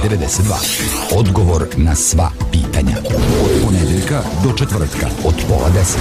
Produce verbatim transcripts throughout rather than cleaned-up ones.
devedeset dva. Odgovor na sva pitanja. Od ponedeljka do četvrtka od pola deset.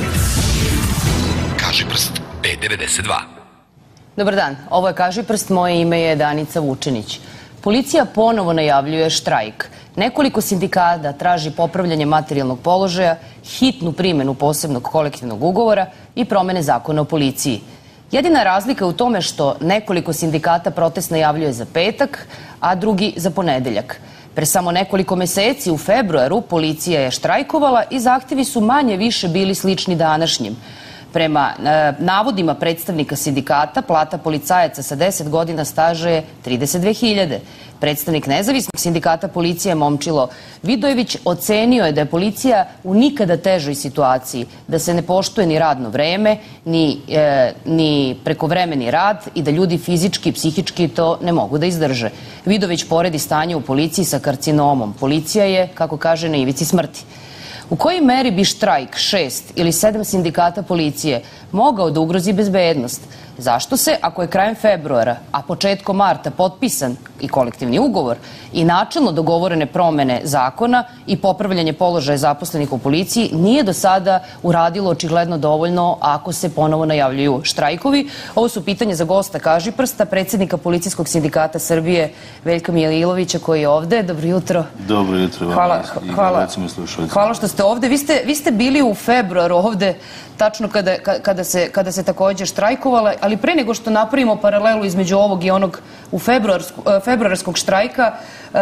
Kažiprst B devedeset dva. Dobar dan, ovo je Kažiprst, moje ime je Danica Vučinić. Policija ponovo najavljuje štrajk. Nekoliko sindikata traži popravljanje materijalnog položaja, hitnu primjenu posebnog kolektivnog ugovora i promene zakona o policiji. Jedina razlika je u tome što nekoliko sindikata protest najavljuje za petak, a drugi za ponedeljak. Pre samo nekoliko meseci u februaru policija je štrajkovala i zahtevi su manje više bili slični današnjim. Prema e, navodima predstavnika sindikata, plata policajaca sa deset godina staža je trideset dve hiljade. Predstavnik nezavisnog sindikata policije Momčilo Vidojević ocenio je da je policija u nikada težoj situaciji, da se ne poštuje ni radno vreme, ni, e, ni prekovremeni rad i da ljudi fizički i psihički to ne mogu da izdrže. Vidojević poredi stanje u policiji sa karcinomom. Policija je, kako kaže, na ivici smrti. U kojoj meri bi štrajk šest ili sedam sindikata policije mogao da ugrozi bezbednost? Zašto se, ako je krajem februara, a početkom marta potpisan i kolektivni ugovor i načelno dogovorene promene zakona i popravljanje položaja zaposlenih u policiji, nije do sada uradilo očigledno dovoljno ako se ponovo najavljuju štrajkovi? Ovo su pitanje za gosta Kažiprsta, predsjednika Policijskog sindikata Srbije Veljka Mijailovića, koji je ovde. Dobro jutro. Dobro jutro. Hvala, hvala, hvala što ste ovde. Vi ste, vi ste bili u februaru ovde, tačno kada, kada, se, kada se također štrajkovala, ali pre nego što napravimo paralelu između ovog i onog u februarskog štrajka,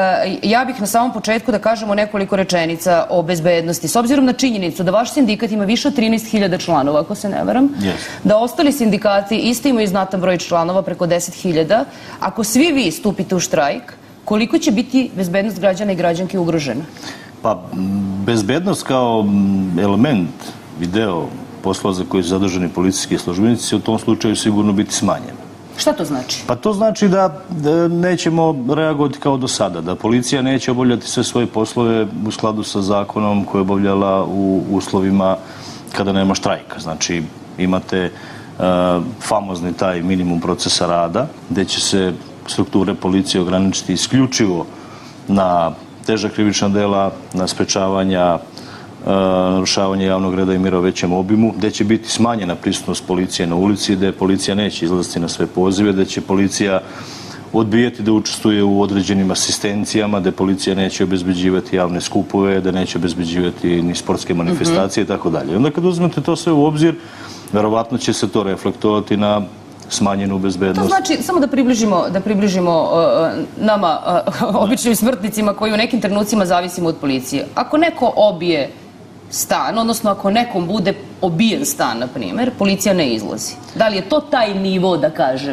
ja bih na samom početku da kažemo nekoliko rečenica o bezbednosti. S obzirom na činjenicu da vaš sindikat ima više od trinaest hiljada članova, ako se ne varam, yes. Da ostali sindikati isto imaju znatan broj članova, preko deset hiljada, ako svi vi stupite u štrajk, koliko će biti bezbednost građana i građanki ugrožena? Pa, bezbednost kao element, video poslova za koji su zaduženi policijski službenici će u tom slučaju sigurno biti smanjen. Šta to znači? Pa to znači da, da nećemo reagovati kao do sada, da policija neće obavljati sve svoje poslove u skladu sa zakonom koje je obavljala u uslovima kada nema štrajka. Znači, imate uh, famozni taj minimum procesa rada, gde će se strukture policije ograničiti isključivo na teža krivična dela, na sprečavanja narušavanje javnog reda i mira u većem obimu, gde će biti smanjena prisutnost policije na ulici, gde policija neće izlaziti na sve pozive, gde će policija odbijati da učestvuje u određenim asistencijama, gde policija neće obezbeđivati javne skupove, da neće obezbeđivati ni sportske manifestacije i tako dalje. Onda kad uzmete to sve u obzir, verovatno će se to reflektovati na smanjenu bezbednost. To znači, samo da približimo, da približimo uh, nama, uh, običnim smrtnicima koji u nekim trenucima zavisimo od policije. Ako neko obije stan, odnosno ako nekom bude obijen stan, na primjer, policija ne izlazi. Da li je to taj nivo, da kažem?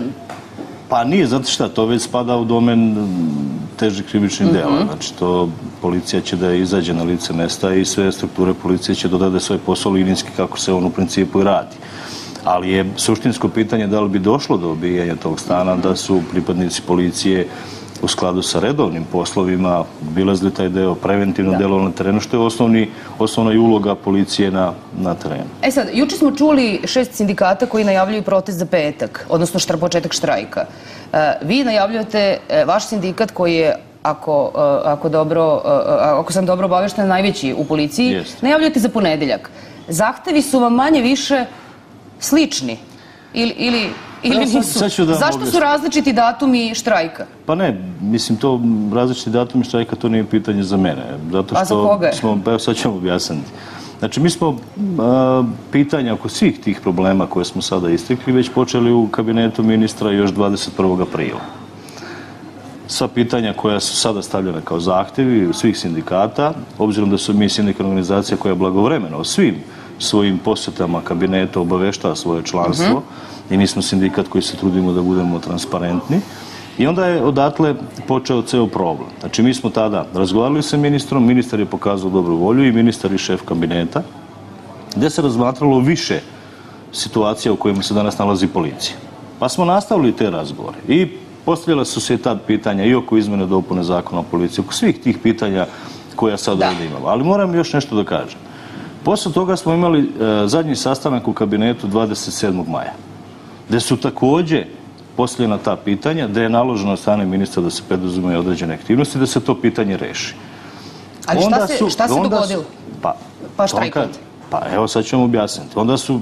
Pa nije, zato šta, to već spada u domen težih krivičnih dela. Mm-hmm. Znači, to policija će da izađe na lice mesta i sve strukture policije će dodati svoj posao linijski kako se on u principu i radi. Ali je suštinsko pitanje da li bi došlo do obijanja tog stana, da su pripadnici policije u skladu sa redovnim poslovima bilazili taj deo, preventivno delo na terenu, što je osnovni, osnovna i uloga policije na, na terenu. E sad, juče smo čuli šest sindikata koji najavljuju protest za petak, odnosno štra, početak štrajka. E, vi najavljujete e, vaš sindikat koji je, ako, e, ako, dobro, e, ako sam dobro obavešten, najveći u policiji, Jest. najavljujete za ponedeljak. Zahtevi su vam manje više slični ili, ili, ili nisu? Zašto su različiti datumi štrajka? Pa ne, mislim, to različiti datumi štrajka, to nije pitanje za mene. Zato što A za koga? Smo, pa evo sad ćemo objasniti. Znači, mi smo a, pitanja oko svih tih problema koje smo sada istekli već počeli u kabinetu ministra još dvadeset prvog aprila. Sva pitanja koja su sada stavljena kao zahtevi svih sindikata, obzirom da su mi sindikalna organizacija koja je blagovremena o svim svojim posjetama kabineta obaveštava svoje članstvo mm-hmm. i mi smo sindikat koji se trudimo da budemo transparentni. I onda je odatle počeo ceo problem. Znači, mi smo tada razgovarali sa ministrom, ministar je pokazao dobru volju i ministar i šef kabineta, gde se razmatralo više situacija u kojima se danas nalazi policija. Pa smo nastavili te razgovore i postavljala su se tad pitanja i oko izmene dopune zakona o policiji, oko svih tih pitanja koja sad ovdje imamo. Ali moram još nešto da kažem. Posle toga smo imali e, zadnji sastanak u kabinetu dvadeset sedmog maja, gde su takođe postavljena ta pitanja, da je naloženo od strane ministra da se preduzimaju određene aktivnosti, da se to pitanje reši. Ali šta se, šta se dogodilo? Pa, pa štrajkujete? Pa evo sad ću vam objasniti. Onda su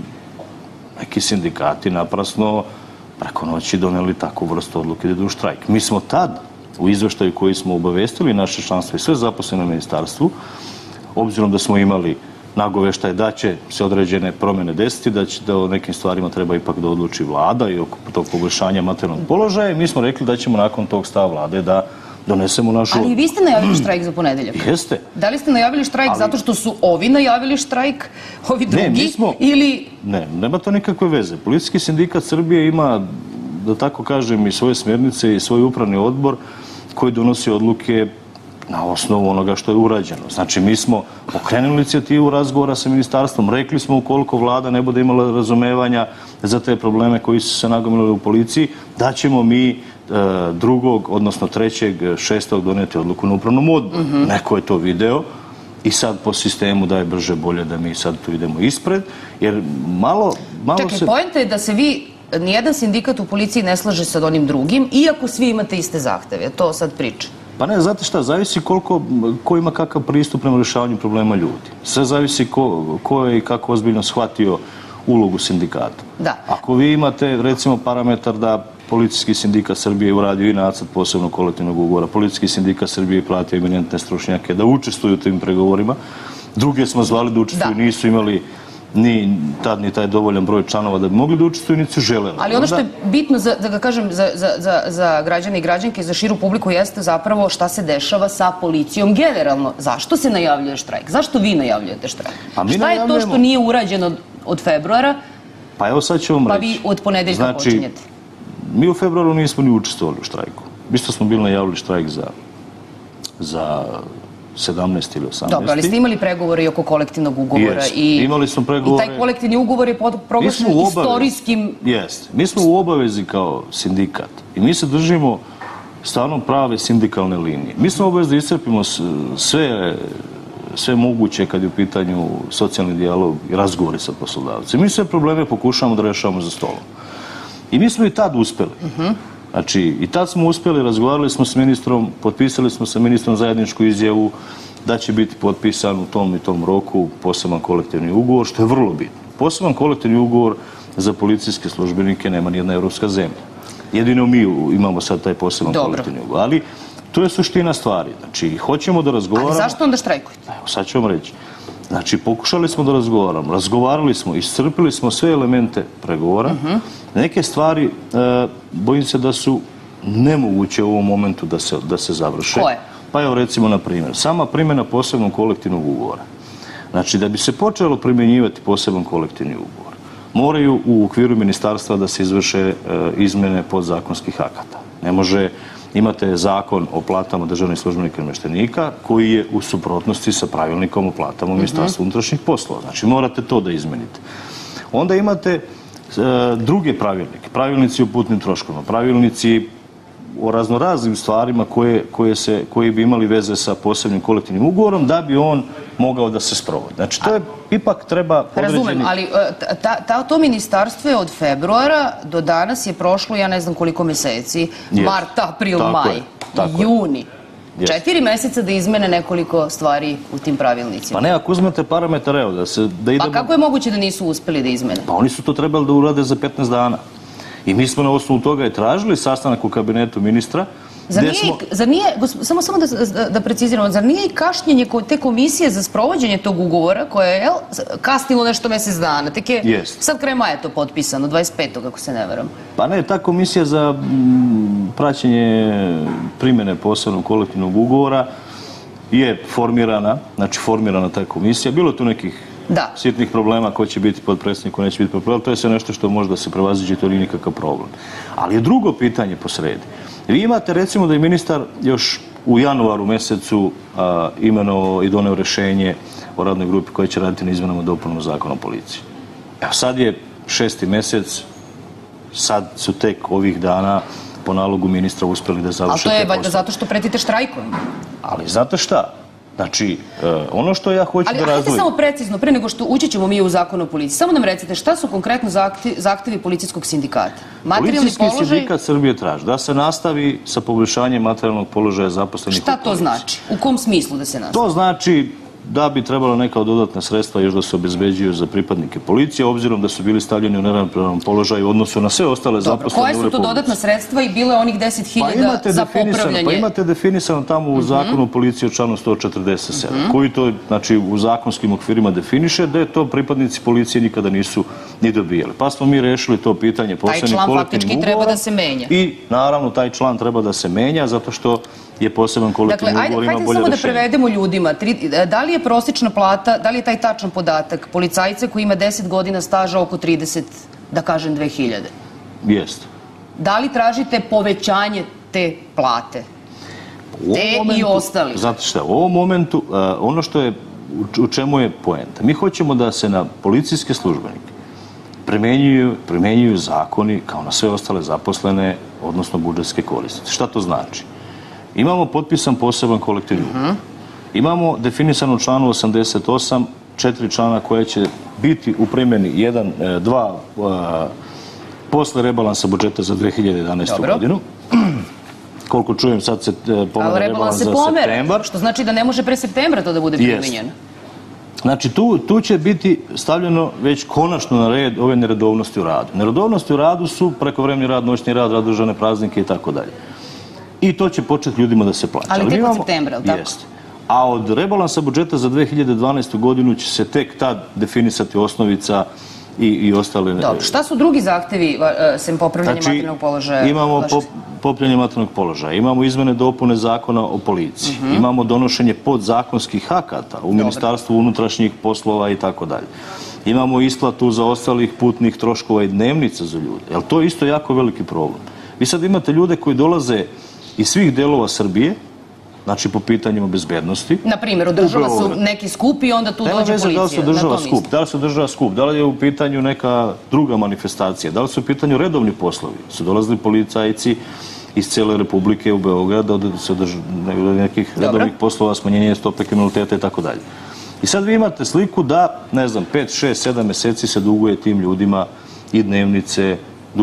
neki sindikati naprasno preko noći doneli takvu vrstu odluke da idu u štrajk. Mi smo tad, u izveštaju koji smo obavestili naše članstvo i sve zaposlene u ministarstvu, obzirom da smo imali nagoveštaj da će se određene promjene desiti, da će da o nekim stvarima treba ipak da odluči vlada i oko tog poboljšanja materijalnog položaja, i mi smo rekli da ćemo nakon tog stava vlade da donesemo našu... Ali vi ste najavili štrajk za ponedeljak. Jeste. Da li ste najavili štrajk zato što su ovi najavili štrajk, ovi drugi, ili... Ne, nema to nikakve veze. Policijski sindikat Srbije ima, da tako kažem, i svoje smjernice i svoj upravni odbor koji donosi odluke na osnovu onoga što je urađeno. Znači, mi smo pokrenuli inicijativu razgovora sa ministarstvom, rekli smo ukoliko vlada ne bude imala razumevanja za te probleme koji su se nagomilali u policiji, da ćemo mi drugog, odnosno trećeg, šestog doneti odluku na upravnom odboru. Neko je to video i sad po sistemu da je brže bolje da mi sad tu idemo ispred, jer malo, malo se... Čekaj, poenta je da se vi, nijedan sindikat u policiji ne slaže sa onim drugim, iako svi imate iste zahteve. To sad priča. Pa ne, znate šta, zavisi koliko, ko ima kakav pristup prema rješavanju problema ljudi. Sve zavisi ko, ko je i kako ozbiljno shvatio ulogu sindikata. Da. Ako vi imate, recimo, parametar da Policijski sindikat Srbije uradio i nacrt posebnog kolektivnog ugovora, Policijski sindikat Srbije platio eminentne stručnjake da učestvuju u tim pregovorima, druge smo zvali da učestvuju, nisu imali ni tad ni taj dovoljan broj članova da bi mogli da učestvuju, niti su želeli. Ali ono što je bitno, da ga kažem, za građane i građanke i za širu publiku jeste zapravo šta se dešava sa policijom generalno. Zašto se najavljuje štrajk? Zašto vi najavljujete štrajk? Šta je to što nije urađeno od februara, pa evo sad ću vam reći. Pa vi od ponedeljka počinjete? Mi u februaru nismo ni učestvovali u štrajku. Mi smo bili najavili štrajk za sedamnaesti ili osamnaesti. Dobro, ali ste imali pregovore i oko kolektivnog ugovora. Imali smo pregovore. I taj kolektivni ugovor je proglašen istorijskim... Jeste. Mi smo u obavezi kao sindikat i mi se držimo stvarno prave sindikalne linije. Mi smo obavezni da iscrpimo sve moguće kad je u pitanju socijalni dijalog i razgovori sa poslodavcem. Mi sve probleme pokušavamo da rešavamo za stolom. I mi smo i tad uspeli. Znači, i tad smo uspeli, razgovarali smo s ministrom, potpisali smo sa ministrom zajedničku izjavu da će biti potpisan u tom i tom roku poseban kolektivni ugovor, što je vrlo bitno. Poseban kolektivni ugovor za policijske službenike nema nijedna evropska zemlja. Jedino mi imamo sad taj poseban kolektivni ugovor. Ali to je suština stvari. Znači, hoćemo da razgovaramo... Ali zašto onda štrajkujete? Evo, sad ću vam reći. Znači, pokušali smo da razgovaramo, razgovarali smo, iscrpili smo sve elemente pregovora. Neke stvari, bojim se da su nemoguće u ovom momentu da se završe. Koje? Pa evo recimo na primjer, sama primjena posebnog kolektivnog ugovora. Znači, da bi se počelo primjenjivati poseban kolektivni ugovor, moraju u okviru ministarstva da se izvrše izmene podzakonskih akata. Ne može... Imate zakon o platama državnih službenika i namještenika koji je u suprotnosti sa pravilnikom o platama u Ministarstvu unutrašnjih poslova. Znači, morate to da izmenite. Onda imate druge pravilnike, pravilnici o putnim troškovima, pravilnici o raznoraznim stvarima koji bi imali veze sa posebnim kolektivnim ugovorom da bi on mogao da se sprovodi. Znači, to je ipak treba određeni... Razumem, ali to ministarstvo je od februara do danas je prošlo, ja ne znam koliko meseci, mart, april, maj, juni. Četiri meseca da izmene nekoliko stvari u tim pravilnicima. Pa ne, ako uzmete parametar, evo, da se... Pa kako je moguće da nisu uspeli da izmene? Pa oni su to trebali da urade za petnaest dana. I mi smo na osnovu toga i tražili sastanak u kabinetu ministra. Zar nije, samo da preciziramo, zar nije i kašnjenje te komisije za sprovođenje tog ugovora koje je kasnilo nešto mesec dana? Tek je sad kraj maja to potpisano, dvadeset petog ako se ne veram. Pa ne, ta komisija za praćenje primjene posebnog kolektivnog ugovora je formirana, znači formirana ta komisija. Bilo je tu nekih sitnih problema ko će biti podpredsjednik, ko neće biti podpredsjednik, to je sve nešto što može da se prevaziđe, to nije nikakav problem. Ali je drugo pitanje posredi. Vi imate recimo da je ministar još u januaru mesecu imenovao i doneo rešenje o radnoj grupi koja će raditi na izmenama i dopunama zakona o policiji. Evo sad je šesti mesec, sad su tek ovih dana po nalogu ministra uspeli da završe te postupke. Ali to je valjda zato što pretite štrajkom. Ali znate šta? Znači, ono što ja hoću da razdvojim... Ali hajde samo precizno, pre nego što ući ćemo mi u zakon o policiji, samo nam recite šta su konkretno zahtevi policijskog sindikata? Policijski sindikat Srbije traži da se nastavi sa poboljšanjem materijalnog položaja zaposlenih u policiji. Šta to znači? U kom smislu da se nastavi? To znači da bi trebalo neka dodatna sredstva još da se obezbeđuju za pripadnike policije, obzirom da su bili stavljeni u neravnopravan položaj u odnosu na sve ostale zaposlene u Republici. Koje su to dodatna sredstva i bile onih deset hiljada za popravljanje? Pa imate definisano tamo u zakonu o policiji o članu sto četrdeset sedam, koji to znači u zakonskim okvirima definiše da je to pripadnici policije nikada nisu ni dobijali. Pa smo mi rešili to pitanje posebnim kolektivnim ugovorom. Taj član faktički treba da se menja. I naravno taj član treba da se menja zato što je poseban kolektivni ugovor, ima bolje rešenje. Dakle, hajde samo da prevedemo ljudima. Da li je prosječna plata, da li je taj tačan podatak policajca koji ima deset godina staža oko trideset, da kažem, dve hiljade? Jeste. Da li tražite povećanje te plate? Te i ostali? Znate šta, u ovom momentu, ono što je, u čemu je poenta? Mi hoćemo da se na policijske službenike primenjuju zakoni kao na sve ostale zaposlene, odnosno budžetske korisnice. Šta to znači? Imamo potpisan poseban kolektivni ugovor. Imamo definisano u članu osamdeset osam četiri člana koje će biti u primjeni jedan, dva posle rebalansa budžeta za dve hiljade jedanaestu godinu. Koliko čujem, sad se pomene rebalans za septembar. Što znači da ne može pre septembra to da bude primenjeno. Znači, tu će biti stavljeno već konačno na red ove neredovnosti u radu. Neredovnosti u radu su prekovremeni rad, noćni rad, rad državne praznike i tako dalje. I to će početi ljudima da se plaća. Ali tek od septembra, tako? Jeste. A od rebalansa budžeta za dve hiljade dvanaestu godinu će se tek tad definisati osnovica i ostale... Dobro, šta su drugi zahtevi sem popravljanja materijalnog položaja? Znači, imamo popravljanje materijalnog položaja, imamo izmene dopune zakona o policiji, imamo donošenje podzakonskih akata u Ministarstvu unutrašnjih poslova i tako dalje. Imamo isplatu za ostalih putnih troškova i dnevnica za ljude. Jer to je isto jako veliki problem. Vi sad imate ljude koji dolaze iz svih delova Srbije, znači po pitanjima bezbednosti. Na primjer, održava su neki skup i onda tu dođe policija. Da li se održava skup, da li se održava skup, da li je u pitanju neka druga manifestacija, da li su u pitanju redovni poslovi. Su dolazili policajci iz cele Republike u Beograd da se održava nekih redovnih poslova, smanjenje stope kriminaliteta i tako dalje. I sad vi imate sliku da, ne znam, pet, šest, sedam meseci se duguje tim ljudima i dnevnice,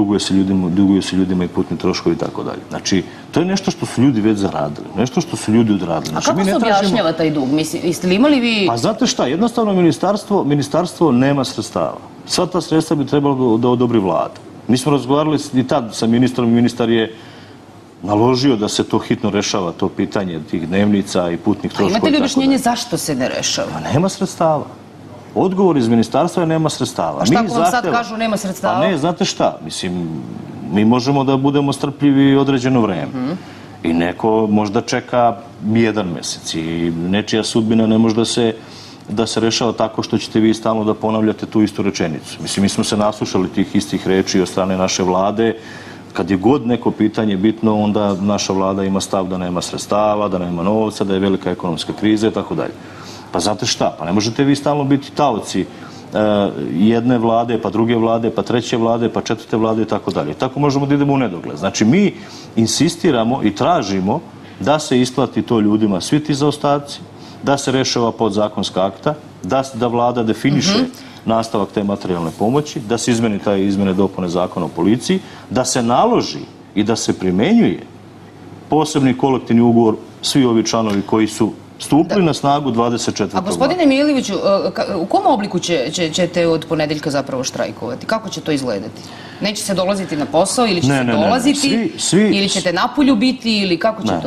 duguju se ljudima i putni troškovi i tako dalje. Znači, to je nešto što su ljudi već zaradili, nešto što su ljudi odradili. A kako se objašnjava taj dug? Jeste li imali vi... Pa znate šta, jednostavno ministarstvo nema sredstava. Sva ta sredstva bi trebalo da odobri vlada. Mi smo razgovarali i tad sa ministrom i ministar je naložio da se to hitno rešava, to pitanje tih dnevnica i putnih troškova i tako dalje. A imate li objašnjenje zašto se ne rešava? Nema sredstava. Odgovor iz ministarstva je nema sredstava. A šta ako vam sad kažu nema sredstava? Pa ne, znate šta, mislim, mi možemo da budemo strpljivi određeno vreme. I neko možda čeka jedan mesec i nečija sudbina ne može da se rešava tako što ćete vi stalno da ponavljate tu istu rečenicu. Mislim, mi smo se naslušali tih istih reči od strane naše vlade. Kad je god neko pitanje bitno, onda naša vlada ima stav da nema sredstava, da nema novca, da je velika ekonomska kriza i tako dalje. Pa znate šta, pa ne možete vi stalno biti taoci jedne vlade, pa druge vlade, pa treće vlade, pa četvrte vlade i tako dalje. Tako možemo da idemo u nedogled. Znači, mi insistiramo i tražimo da se isplati to ljudima svi ti zaostaci, da se rešava podzakonska akta, da vlada definiše nastavak te materijalne pomoći, da se izmeni taj izmene dopune zakona o policiji, da se naloži i da se primenjuje posebni kolektivni ugovor, svi ovi članovi koji su stupili na snagu dvadeset četvrtog A gospodine Milivojeviću, u kom obliku ćete od ponedeljka zapravo štrajkovati? Kako će to izgledati? Neće se dolaziti na posao ili će se dolaziti? Ili ćete napolju biti ili kako će to?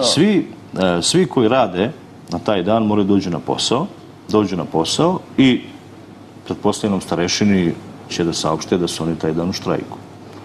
Svi koji rade na taj dan moraju dođu na posao, dođu na posao i pretpostavljenom starešini će da saopšte da su oni taj dan u štrajku.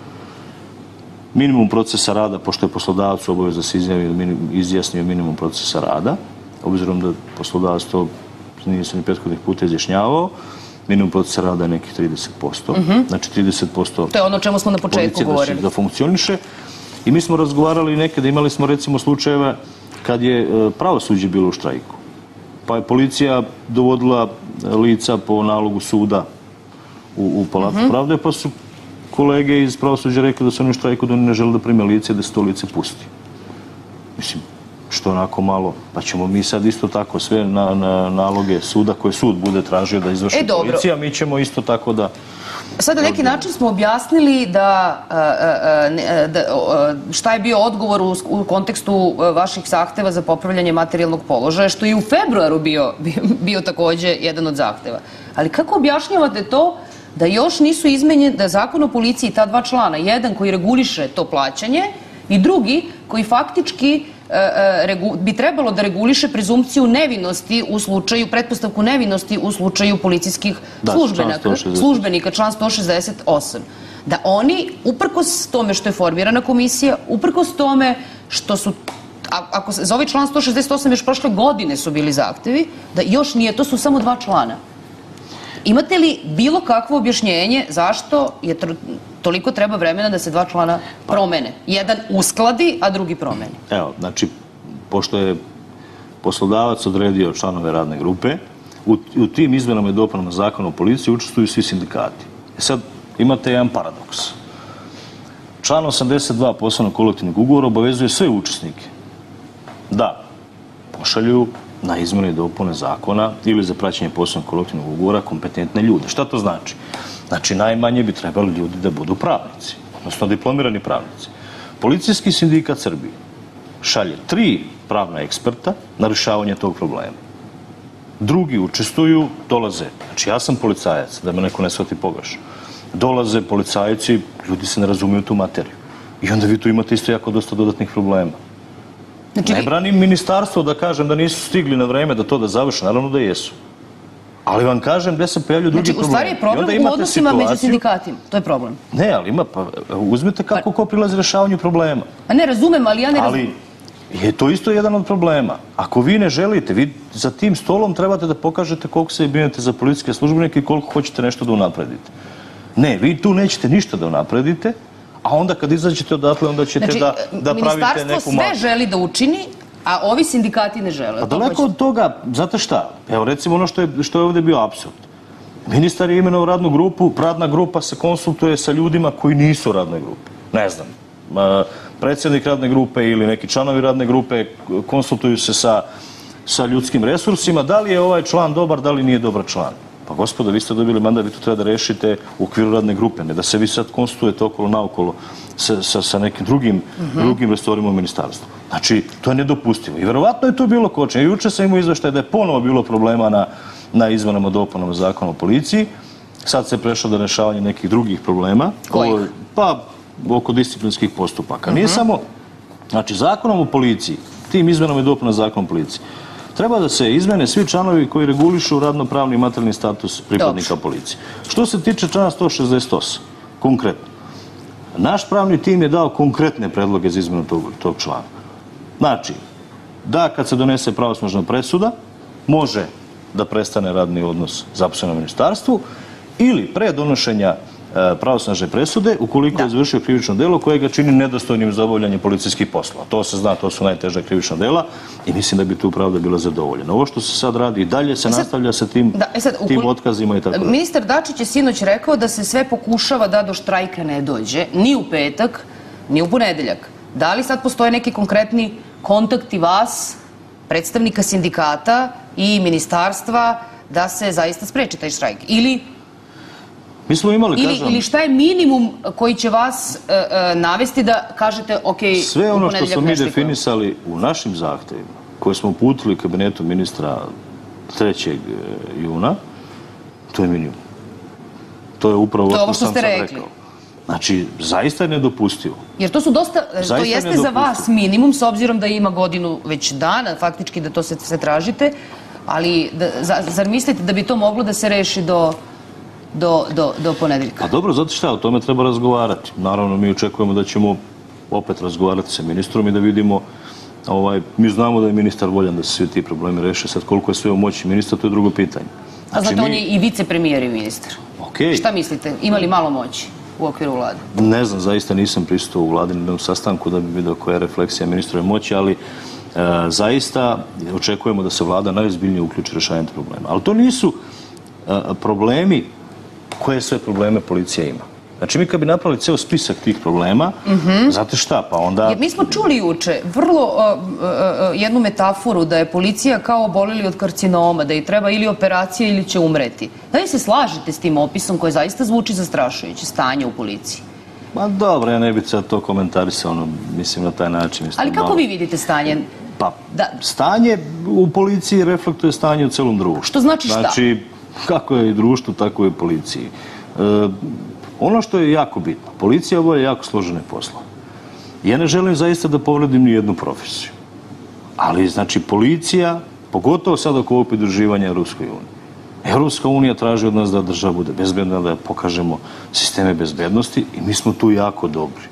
Minimum procesa rada, pošto je poslodavac u obavezi da se izjasnio minimum procesa rada, obzirom da poslodavac to nije se ni prethodnih puta izjašnjavao, minimum procesa rada je nekih trideset posto. Znači trideset posto to je ono o čemu smo na početku govorili. Da funkcioniše. I mi smo razgovarali nekada, imali smo recimo slučajeve kad je pravosuđe bilo u štrajku. Pa je policija dovodila lica po nalogu suda u Palatu pravde, pa su kolege iz pravosuđa rekli da su oni u štrajku, da oni ne žele da prime lice, da se to lice pusti. Mislim, što onako malo, pa ćemo mi sad isto tako sve na, na naloge suda koje sud bude tražio da izvrši e, policija, mi ćemo isto tako da... Sad na neki način smo objasnili da, da šta je bio odgovor u, u kontekstu vaših zahteva za popravljanje materijalnog položaja, što je i u februaru bio, bio, bio takođe jedan od zahteva. Ali kako objašnjavate to da još nisu izmenjeni, da Zakon o policiji, ta dva člana, jedan koji reguliše to plaćanje i drugi koji faktički bi trebalo da reguliše prezumpciju nevinosti u slučaju, pretpostavku nevinosti u slučaju policijskih službenika, službenika, član sto šezdeset osam. Da oni, uprkos tome što je formirana komisija, uprkos tome što su, ako za ovaj član sto šezdeset osam još prošle godine su bili zahtevi, da još nije, to su samo dva člana. Imate li bilo kakvo objašnjenje zašto je toliko treba vremena da se dva člana promene? Jedan uskladi, a drugi promeni. Evo, znači, pošto je poslodavac odredio članove radne grupe, u, u tim izmenama i dopunama Zakona o policiji učestvuju svi sindikati. E sad, imate jedan paradoks. Član osamdeset dva poslovnog kolektivnog ugovora obavezuje sve učesnike da pošalju na izmene i dopune zakona ili za praćenje poslovnog kolektivnog ugovora kompetentne ljude. Šta to znači? Znači, najmanje bi trebali ljudi da budu pravnici, odnosno diplomirani pravnici. Policijski sindikat Srbije šalje tri pravna eksperta na rješavanje tog problema. Drugi učestvuju, dolaze, znači ja sam policajac, da me neko ne shvati pogrešno. Dolaze policajci, ljudi se ne razumiju tu materiju. I onda vi tu imate isto jako dosta dodatnih problema. Znači, ne branim ministarstvo da kažem da nisu stigli na vreme da to da završe, naravno da jesu. Ali vam kažem gde se pojavljuju drugi problemi. Znači, u stvari je problem u odnosima među sindikatima. To je problem. Ne, ali ima, pa uzmite kako ko prilazi rješavanju problema. A ne, razumem, ali ja ne razumem. Ali je to isto jedan od problema. Ako vi ne želite, vi za tim stolom trebate da pokažete koliko se brinete za policijske službenike i koliko hoćete nešto da unapredite. Ne, vi tu nećete ništa da unapredite, a onda kad izađete odatle, onda ćete da pravite neku malu. Ministarstvo sve želi da učini, a ovi sindikati ne žele. Pa daleko od toga, znate šta, evo recimo ono što je, što je ovdje bio apsurd. Ministar je imenovao radnu grupu, radna grupa se konsultuje sa ljudima koji nisu u radnoj grupi. Ne znam, predsjednik radne grupe ili neki članovi radne grupe konsultuju se sa, sa ljudskim resursima, da li je ovaj član dobar, da li nije dobar član. Pa gospodo, vi ste dobili mandat, vi to treba da rešite u okviru radne grupe, ne da se vi sad konsultujete okolo naokolo sa, sa, sa nekim drugim, uh-huh. drugim restorima u ministarstvu. Znači, to je nedopustivo. I verovatno je to bilo kočenje. Juče sam imao izveštaj da je ponovo bilo problema na, na izmenama dopunama Zakona o policiji. Sad se prešlo do rešavanja nekih drugih problema. Kojih? O, pa, oko disciplinskih postupaka. Uh-huh. Nije samo, znači, Zakonom o policiji, tim izmenama i dopunama Zakona o policiji, treba da se izmene svi članovi koji regulišu radno-pravni i materijalni status pripadnika policije. Što se tiče člana sto šezdeset osam, konkretno, naš pravni tim je dao konkretne predloge za izmenu tog, tog člana. Znači, da kad se donese pravosnažna presuda, može da prestane radni odnos zaposlenom ministarstvu ili pre donošenja pravosnažne presude, ukoliko je izvršio krivično delo koje ga čini nedostojnim za obavljanje policijskih poslova. To se zna, to su najteža krivična dela i mislim da bi tu pravda bila zadovoljena. Ovo što se sad radi i dalje se nastavlja sa tim, tim otkazima i tako da. Ministar Dačić je sinoć rekao da se sve pokušava da do štrajka ne dođe, ni u petak, ni u ponedeljak. Da li sad postoje neki konkretni kontakti vas, predstavnika sindikata i ministarstva da se zaista spreči taj štrajk? Ili Mi smo imali, ili, kažem... Ili šta je minimum koji će vas uh, uh, navesti da kažete, ok, sve ono što smo mi definisali u našim zahtevima, koje smo uputili kabinetu ministra trećeg juna, to je minimum. To je upravo to ovo što sam sad rekao. Znači, zaista je nedopustivo. Jer to su dosta, zaista to jeste za vas minimum, s obzirom da ima godinu već dana, faktički da to se, se tražite, ali da, zar mislite da bi to moglo da se reši do... Do, do, do ponedeljka. Pa dobro, zato šta, o tome treba razgovarati. Naravno, mi očekujemo da ćemo opet razgovarati sa ministrom i da vidimo, ovaj, mi znamo da je ministar voljan da se svi ti problemi reše. Sad, koliko je sve u moći ministra, to je drugo pitanje. Znači, a znate, mi... on je i vicepremijer i ministar. Okay. Šta mislite, ima li malo moći u okviru vlade? Ne znam, zaista nisam prisutovao u vladinom sastanku da bi vidio koja je refleksija ministrove moći, ali e, zaista očekujemo da se vlada najozbiljnije uključi rešavanje problema. Ali to nisu e, problemi koje sve probleme policija ima. Znači, mi kad bi napravili ceo spisak tih problema, znate šta, pa onda... Jer mi smo čuli juče vrlo uh, uh, jednu metaforu da je policija kao oboleli od karcinoma, da i treba ili operacija ili će umreti. Da li se slažete s tim opisom koje zaista zvuči zastrašujuće stanje u policiji? Ma dobro, ja ne bih sad to komentarisao, ono, mislim, na taj način. Ali kako vi vidite stanje? Pa, stanje u policiji reflektuje stanje u celom društvu. Što znači šta? Znači, kako je i društvo, tako je i policiji. Ono što je jako bitno, policija obavlja jako složene poslove. Ja ne želim zaista da povredim ni jednu profesiju. Ali, znači, policija, pogotovo sad oko ovog pridruživanja Evropskoj uniji. Evropska unija traži od nas da država bude bezbedna, da pokažemo sisteme bezbednosti i mi smo tu jako dobri.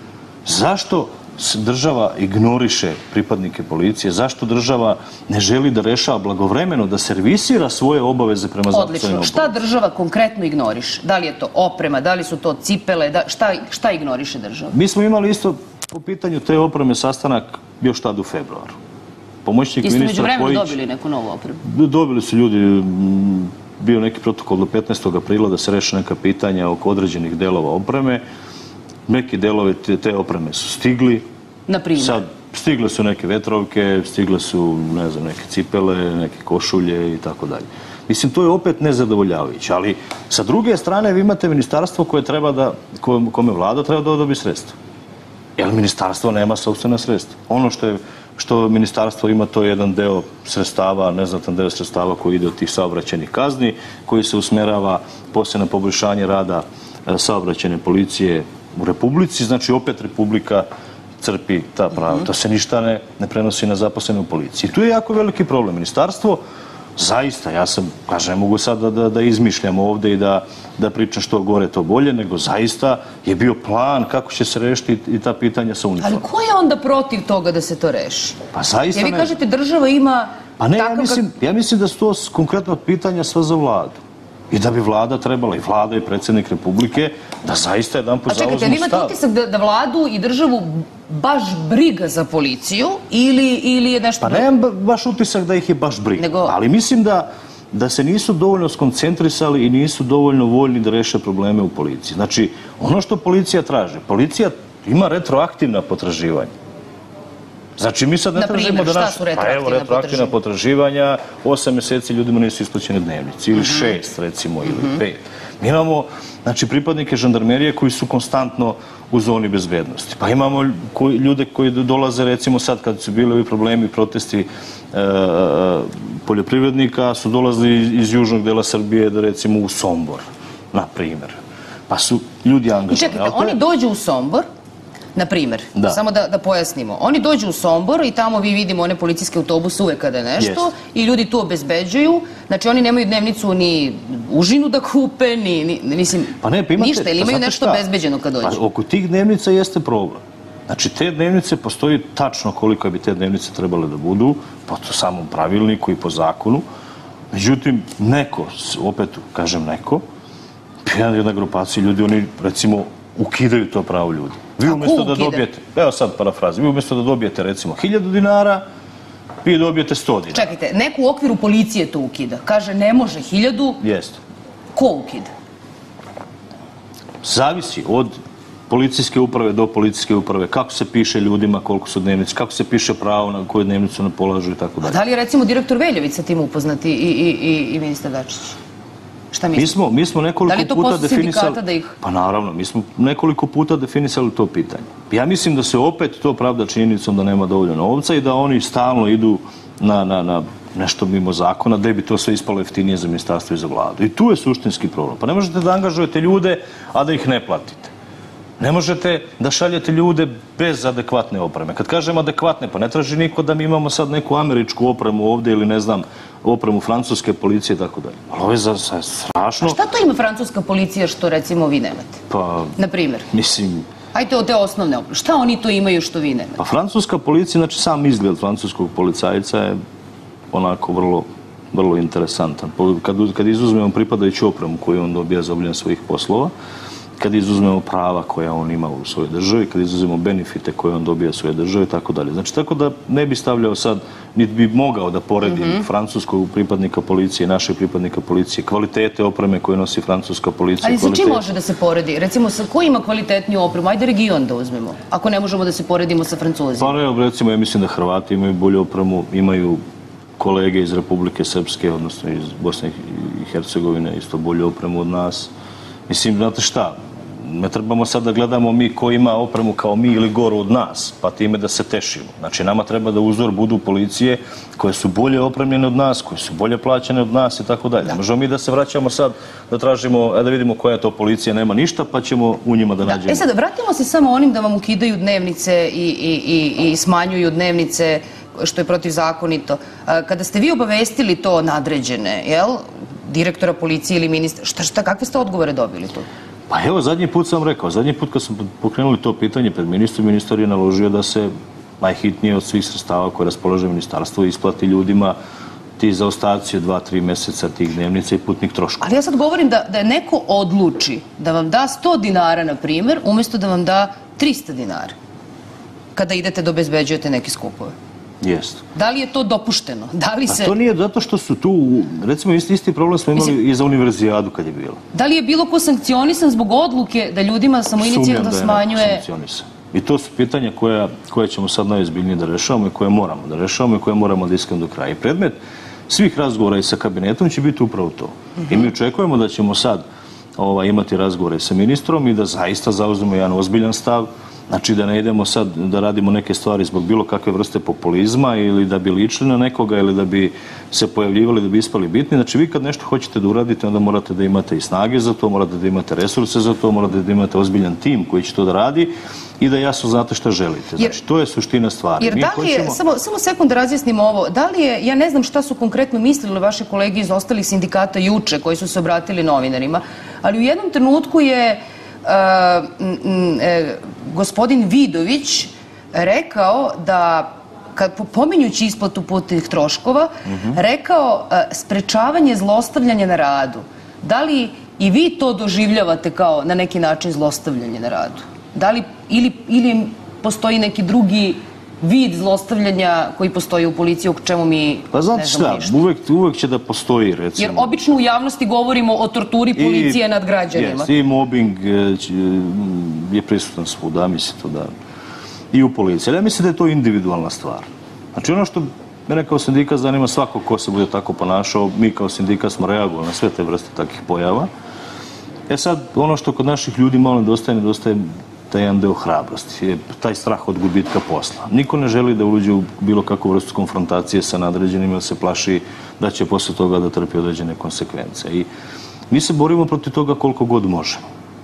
Zašto država ignoriše pripadnike policije? Zašto država ne želi da rešava blagovremeno, da servisira svoje obaveze prema zaposlenim? Odlično. Šta država konkretno ignoriše? Da li je to oprema, da li su to cipele, šta ignoriše država? Mi smo imali isto po pitanju te opreme sastanak još tad u februaru. Jeste među vremenu dobili neku novu opremu? Dobili su ljudi, bio neki protokol do petnaestog aprila da se reše neka pitanja oko određenih delova opreme. Neki delovi te opreme su stigli. Na primjer? Sad, stigle su neke vetrovke, stigle su, ne znam, neke cipele, neke košulje i tako dalje. Mislim, to je opet nezadovoljavajuće, ali sa druge strane vi imate ministarstvo koje treba da, kome vlada treba da odobi sredstva. Jer ministarstvo nema sopstvena sredstva. Ono što je što ministarstvo ima, to je jedan deo sredstava, neznatan deo sredstava koji ide od tih saobraćajnih kazni, koji se usmerava poslije na poboljšanje rada saobraćajne policije u Republici. Znači, opet Republika crpi ta prava. To se ništa ne prenosi na zaposlene u policiji. Tu je jako veliki problem. Ministarstvo, zaista, ja sam, kažem, ne mogu sad da izmišljam ovde i da pričam što gore, to bolje, nego zaista je bio plan kako će se rešiti i ta pitanja sa uniformom. Ali ko je onda protiv toga da se to reši? Pa zaista ne. Jer vi kažete država ima... Pa ne, ja mislim da su to konkretno pitanja sva za vladu. I da bi vlada trebala, i vlada i predsjednik Republike, da zaista jedan put zauzmu stav. A čekajte, vi imate utisak da vladu i državu baš briga za policiju ili je nešto... Pa nemam baš utisak da ih je baš briga, ali mislim da se nisu dovoljno skoncentrisali i nisu dovoljno voljni da reše probleme u policiji. Znači, ono što policija traži, policija ima retroaktivna potraživanja. Znači, mi sad ne tražimo da naš... Naprimjer, šta su retroaktivna retroaktivna potraživanja, osam mjeseci ljudima nisu isplaćene dnevnici, ili šest, recimo, ili pet. Mi imamo, znači, pripadnike žandarmerije koji su konstantno u zoni bezbednosti. Pa imamo ljude koji dolaze, recimo sad, kad su bili ovi problemi, protesti poljoprivrednika, su dolazili iz južnog dela Srbije, recimo, u Sombor, na primjer. Pa su ljudi angažovani. I čekajte, oni dođu u Sombor, na primjer, samo da pojasnimo. Oni dođu u Sombor i tamo vi vidimo one policijske autobuse uvek kada je nešto i ljudi tu obezbeđuju. Znači, oni nemaju dnevnicu ni užinu da kupe, ni, mislim, ništa. Ili imaju nešto obezbeđeno kad dođu? Oko tih dnevnica jeste problem. Znači, te dnevnice, postoji tačno koliko bi te dnevnice trebale da budu, po samom pravilniku i po zakonu. Međutim, neko, opet kažem neko, jedna grupacija ljudi, oni, recimo, ukidaju to pravo ljudi. Vi umjesto da dobijete, evo sad parafraza, vi umjesto da dobijete recimo hiljadu dinara, vi dobijete sto dinara. Čekajte, neko u okviru policije to ukida. Kaže ne može hiljadu. Jeste. Ko ukida? Zavisi od policijske uprave do policijske uprave, kako se piše ljudima koliko su dnevnice, kako se piše pravo na koju dnevnicu ne polažu i tako dalje. A da li je recimo direktor Veljović sa tim upoznati i ministar Dačić? Šta mislite? Mi smo nekoliko puta definisali... Da li je to posao sindikata da ih... Pa naravno, mi smo nekoliko puta definisali to pitanje. Ja mislim da se opet to pravda činjenicom da nema dovoljno novca i da oni stalno idu na nešto mimo zakona, da bi to sve ispalo jeftinije za ministarstvo i za vladu. I tu je suštinski problem. Pa ne možete da angažujete ljude, a da ih ne platite. Ne možete da šaljete ljude bez adekvatne opreme. Kad kažem adekvatne, pa ne traži niko da mi imamo sad neku američku opremu ovde ili ne znam, opremu francuske policije i tako dalje. Ali ovo je strašno. A šta to ima francuska policija što recimo vi nemate? Pa... Na primjer? Mislim... Ajde o te osnovne opreme. Šta oni to imaju što vi nemate? Pa francuska policija, znači sam izgled francuskog policajca je onako vrlo, vrlo interesantan. Kad izuzmemo pripadajuću opremu koju on dobija za obavljanje svojih poslova, kad izuzmemo prava koja on ima u svojoj državi, kad izuzmemo benefite koje on dobija u svojoj državi i tako dalje. Znači, tako da ne bi stavljao sad, niti bi mogao da poredim mm -hmm. francuskog pripadnika policije, našeg pripadnika policije, kvalitete opreme koje nosi francuska policija. Ali sa čim može da se poredi? Recimo, sa ko ima kvalitetniju opremu? Ajde region da uzmemo, ako ne možemo da se poredimo sa Francuzima. Pa evo, recimo, ja mislim da Hrvati imaju bolju opremu, imaju kolege iz Republike Srpske, odnosno iz Bosne i Hercegovine, isto bolju opremu od nas. Mislim, znate šta, ne trebamo sad da gledamo mi ko ima opremu kao mi ili goru od nas, pa time da se tešimo. Znači, nama treba da uzor budu policije koje su bolje opremljene od nas, koje su bolje plaćene od nas i tako dalje. Možemo mi da se vraćamo sad, da tražimo, da vidimo koja to policija nema ništa, pa ćemo u njima da nađemo. E sad, vratimo se samo onim da vam ukidaju dnevnice i, i, i, i smanjuju dnevnice, što je protivzakonito. Kada ste vi obavestili to nadređene, jel, direktora policije ili ministra, šta, šta, kakve ste odgovore dobili tu? Pa evo, zadnji put sam rekao, zadnji put kad smo pokrenuli to pitanje pred ministrom, ministar je naložio da se najhitnije od svih sredstava koje raspolaže ministarstvo isplati ljudima ti zaostaci od dva, tri meseca tih dnevnica i putnih troškova. Ali ja sad govorim da, da je neko odluči da vam da sto dinara, na primjer, umjesto da vam da trista dinara kada idete da obezbeđujete neke skupove. Jeste. Da li je to dopušteno? Da li se... A to nije zato što su tu, recimo isti, isti problem smo imali Mislim, i za univerzijadu kad je bilo. Da li je bilo ko sankcionisan zbog odluke da ljudima samoinicijalno smanjuje... Sumnjam da je neko sankcionisan. I to su pitanja koja, koje ćemo sad najozbiljnije da rešavamo i koje moramo da rešavamo i koje moramo da iskreno do kraja. I predmet svih razgovora i sa kabinetom će biti upravo to. I mi očekujemo da ćemo sad ovaj, imati razgovore sa ministrom i da zaista zauzmemo jedan ozbiljan stav. Znači da ne idemo sad da radimo neke stvari zbog bilo kakve vrste populizma ili da bi ličili na nekoga ili da bi se pojavljivali, da bi ispali bitni. Znači vi kad nešto hoćete da uradite, onda morate da imate i snage za to, morate da imate resurse za to, morate da imate ozbiljan tim koji će to da radi i da jasno znate šta želite. Znači to je suština stvari. Jer da li je, samo, samo sekund da razjasnimo ovo, da li je, ja ne znam šta su konkretno mislili vaše kolege iz ostalih sindikata juče koji su se obratili novinarima, ali u jednom trenutku je Uh, m, e, gospodin Vidović rekao da, kad pominjući isplatu putnih troškova, mm-hmm. rekao uh, sprečavanje zlostavljanja na radu. Da li i vi to doživljavate kao na neki način zlostavljanje na radu? Da li, ili, ili postoji neki drugi vid zlostavljanja koji postoji u policiji, o čemu mi pa znate ne znamo ništa? Pa uvek, uvek će da postoji, recimo. Jer obično u javnosti govorimo o torturi policije I, nad građanima. Yes, i mobbing je prisutan svuda, mislite da i u policiji. Ali ja mislim da je to individualna stvar. Znači ono što mene kao sindikat zanima svako ko se bude tako ponašao, mi kao sindikat smo reagovali na sve te vrste takvih pojava. E sad, ono što kod naših ljudi malo nedostaje, nedostaje taj jedan deo hrabrosti, je taj strah od gubitka posla. Niko ne želi da uđe u bilo kakvu vrstu konfrontacije sa nadređenim ili se plaši da će posle toga da trpi određene konsekvence. I mi se borimo protiv toga koliko god možemo.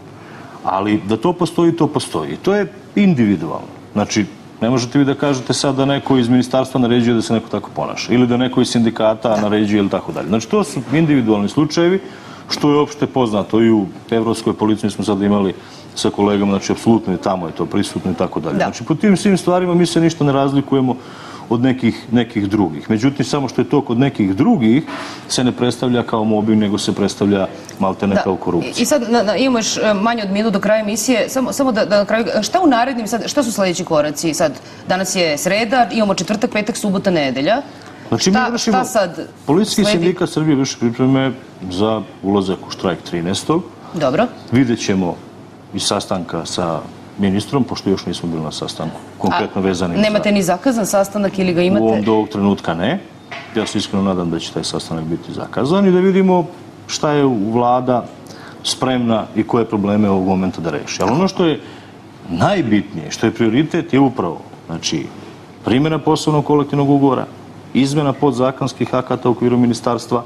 Ali da to postoji, to postoji. I to je individualno. Znači, ne možete vi da kažete sad da neko iz ministarstva naređuje da se neko tako ponaša. Ili da neko iz sindikata naređuje ili tako dalje. Znači, to su individualni slučajevi, što je opšte poznato i u Evropskoj policiji smo sad imali sa kolegama, znači, apsolutno i tamo je to prisutno i tako dalje. Znači, po tim svim stvarima mi se ništa ne razlikujemo od nekih, nekih drugih. Međutim, samo što je to kod nekih drugih se ne predstavlja kao mobbing, nego se predstavlja maltene kao korupcija. I sad na, na, imamo još manje od minutu do kraja emisije, samo, samo da, da na kraju, šta u narednim, sad, šta su sljedeći koraci? Sad, danas je sreda, imamo četvrtak, petak, subota, nedelja. Znači, šta, mi vršimo, šta sad Policijski sledi? sindikat Srbije vrši pripreme za ulazak u štrajk trinaestog Dobro. Vidjet ćemo i sastanka sa ministrom, pošto još nismo bili na sastanku, konkretno vezanim za... Nemate ni zakazan sastanak ili ga imate? U ovom do ovog trenutka ne. Ja se iskreno nadam da će taj sastanak biti zakazan i da vidimo šta je vlada spremna i koje probleme ovog momenta da reši. Ali ono što je najbitnije, što je prioritet, je upravo, znači, primjena poslovnog kolektivnog ugovora, izmena podzakonskih akata u okviru ministarstva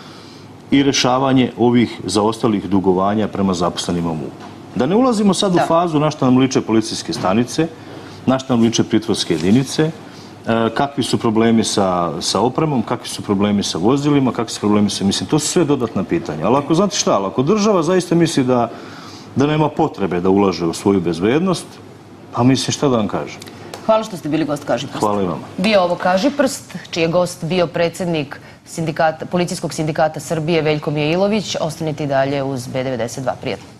i rešavanje ovih zaostalih dugovanja prema zaposlenima u MUP-u. Da ne ulazimo sad u fazu na što nam liče policijske stanice, na što nam liče pritvorske jedinice, kakvi su problemi sa, sa opremom, kakvi su problemi sa vozilima, kakvi su problemi sa... Mislim, to su sve dodatna pitanja. Ali ako, znate šta, ako država zaista misli da, da nema potrebe da ulaže u svoju bezbednost, pa mislim šta da vam kažem. Hvala što ste bili gost Kažiprst. Hvala i vama. Bio ovo Kažiprst, čiji je gost bio predsjednik sindikata, Policijskog sindikata Srbije Veljko Mijailović. Ostanite i dalje uz B devedeset dva. Prijetno.